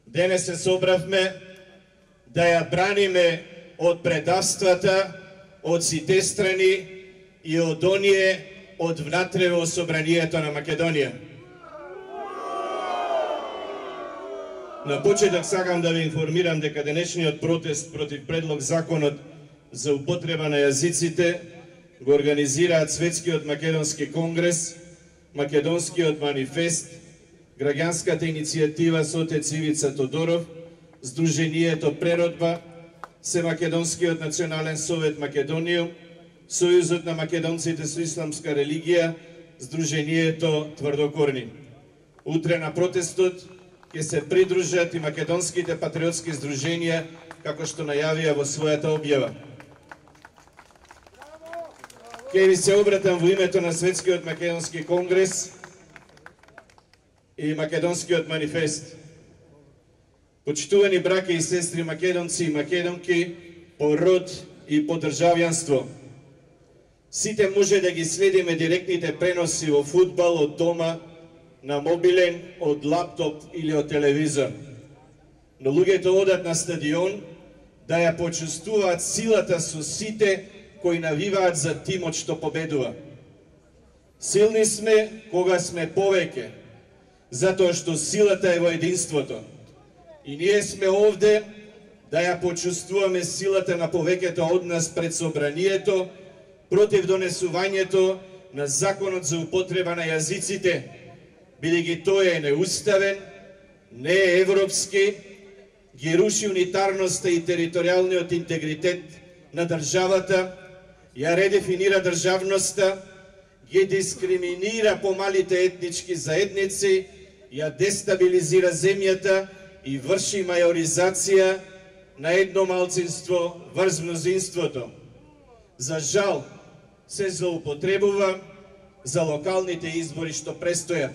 Денес се собравме да ја браниме од предавствата, од сите страни и од оние од внатре во Собранието на Македонија. На почеток сакам да ви информирам дека денешниот протест против предлог законот за употреба на јазиците го организираат Светскиот македонски конгрес, Македонскиот манифест, Граѓанската иницијатива со отец Ивица Тодоров, Сдруженијето Преродба, Семакедонскиот национален совет Македонијум, Сојузот на македонците со исламска религија, Сдруженијето Тврдокорни. Утре на протестот ќе се придружат и македонските патриотски здруженија, како што најавија во својата објава. Ќе ви се обратам во името на Светскиот македонски конгрес и Македонскиот манифест. Почитувани браќа и сестри македонци и македонки по род и по државјанство, сите може да ги следиме директните преноси во фудбал од дома, на мобилен, од лаптоп или од телевизор. Но луѓето одат на стадион да ја почувствуваат силата со сите кои навиваат за тимот што победува. Силни сме кога сме повеќе, затоа што силата е во единството. И ние сме овде да ја почувствуваме силата на повеќето од нас пред собранието против донесувањето на законот за употреба на јазиците, бидејќи тој е неуставен, не е европски, ги руши унитарноста и територијалниот интегритет на државата, ја редефинира државноста, ги дискриминира помалите етнички заедници, ја дестабилизира земјата и врши мајоризација на едно малцинство врз мнозинството. За жал, се злоупотребува за локалните избори што престојат.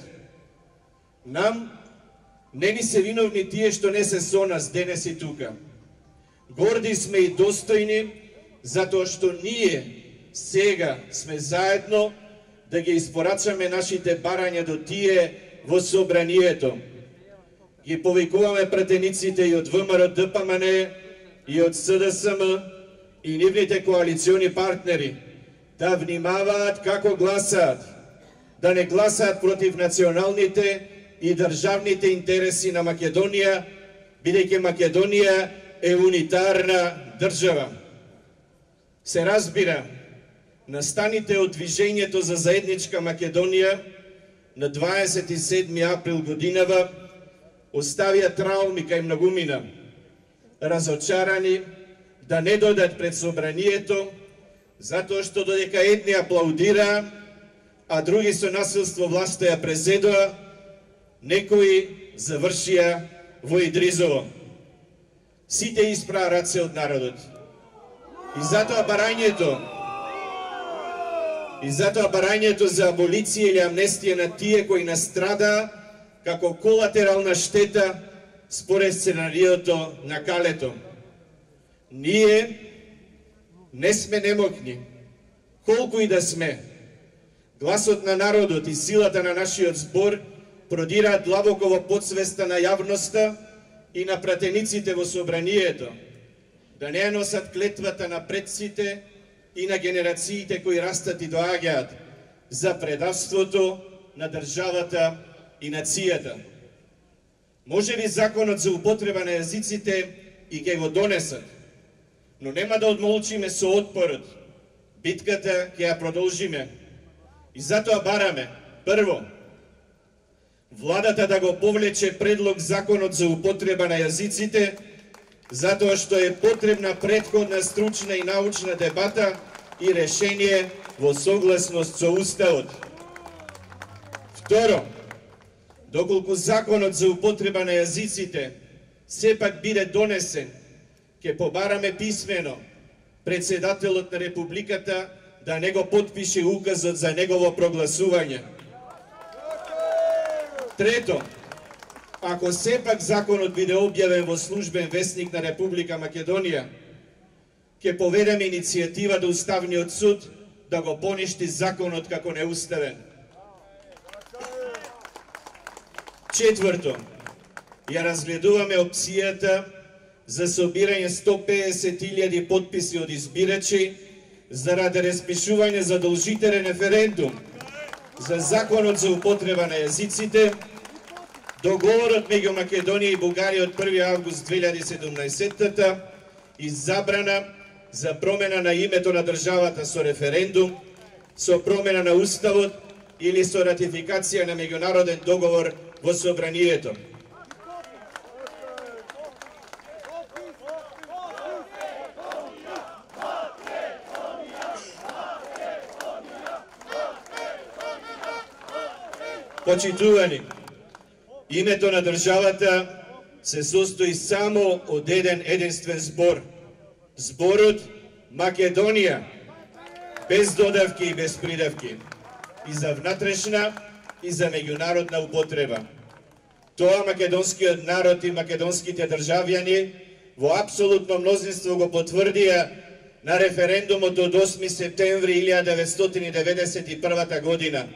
Нам не ни се виновни тие што не се со нас денес и тука. Горди сме и достојни, затоа што ние сега сме заедно да ги испорачаме нашите барања до тие во собранието. Ги повикуваме пратениците и од ВМРО ДПМН и од СДСМ и нивните коалициони партнери да внимаваат како гласаат, да не гласаат против националните и државните интереси на Македонија, бидејќи Македонија е унитарна држава. Се разбира, настаните од движењето за заедничка Македонија на 27 април годинава оставија трауми кај многумина, разочарани да не додат пред собранието, затоа што додека едни аплаудираа, а други со насилство власта ја презедоа, некои завршија во Идризово. Сите испраа раце од народот. И затоа барањето за аболиција или амнестија на тие кои настрадаа како колатерална штета според сценариото на Калето. Ние не сме немокни, колку и да сме. Гласот на народот и силата на нашиот збор продираат длабоко во подсвеста на јавноста и на пратениците во собранието, да не ја носат клетвата на предците и на генерациите кои растат и доаѓаат за предавството на државата и нацијата. Може би законот за употреба на јазиците и ќе го донесат, но нема да одмолчиме со отпорот. Битката ќе ја продолжиме. И затоа бараме, прво, владата да го повлече предлог законот за употреба на јазиците, затоа што е потребна претходна стручна и научна дебата и решение во согласност со Уставот. Второ, доколку законот за употреба на јазиците сепак биде донесен, ќе побараме писмено председателот на Републиката да не го потпише указот за негово прогласување. Трето, ако сепак законот биде објавен во службен весник на Република Македонија, ќе поведеме иницијатива до Уставниот суд да го поништи законот како неуставен. Четврто, ја разгледуваме опцијата за собирање 150.000 потписи од избирачи заради распишување задолжителен референдум за законот за употреба на јазиците, договорот меѓу Македонија и Бугарија од 1. август 2017 и забрана за промена на името на државата со референдум, со промена на уставот или со ратификација на меѓународен договор во собранието. Почитувани, името на државата се состои само од еден единствен збор. Зборот Македонија, без додавки и без придавки, и за внатрешна и за меѓународна употреба. Тоа македонскиот народ и македонските државјани во апсолутно мнозинство го потврдија на референдумот од 8 септември 1991 година.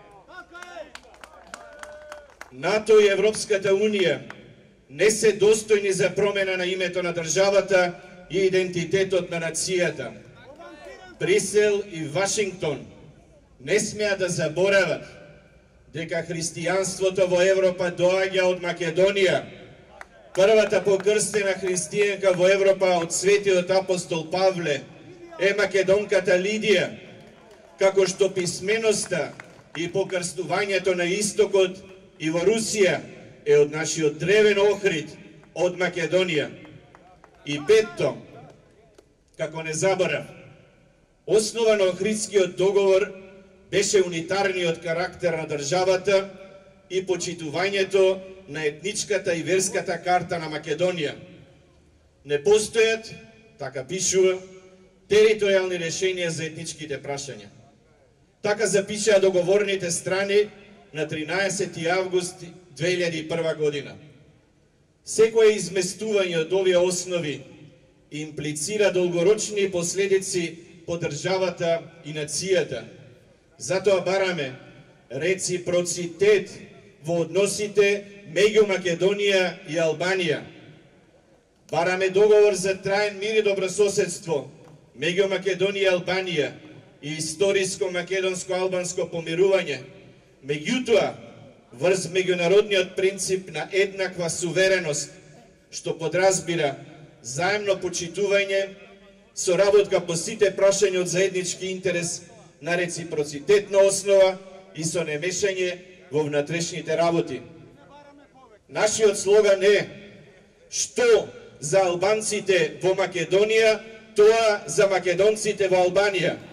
НАТО и Европската Унија не се достојни за промена на името на државата и идентитетот на нацијата. Брисел и Вашингтон не смеа да заборават дека христијанството во Европа доаѓа од Македонија. Првата покрстена христијанка во Европа од светиот апостол Павле е македонката Лидија, како што писменоста и покрстувањето на истокот и во Русија е од нашиот древен Охрид, од Македонија. И петто, како не заборав, основа на Охридскиот договор беше унитарниот карактер на државата и почитувањето на етничката и верската карта на Македонија. Не постојат, така пишува, територијални решенија за етничките прашања. Така запишаа договорните страни на 13. август 2001 година. Секое изместување од овие основи имплицира долгорочни последици по државата и нацијата. Затоа бараме реципроцитет во односите меѓу Македонија и Албанија. Бараме договор за траен мир и добрососедство меѓу Македонија и Албанија и историско македонско-албанско помирување. Меѓутоа, врз меѓународниот принцип на еднаква сувереност, што подразбира заемно почитување, соработка по сите прашања од заеднички интерес на реципроцитетна основа и со немешање во внатрешните работи. Нашиот слоган е што за албанците во Македонија, тоа за македонците во Албанија.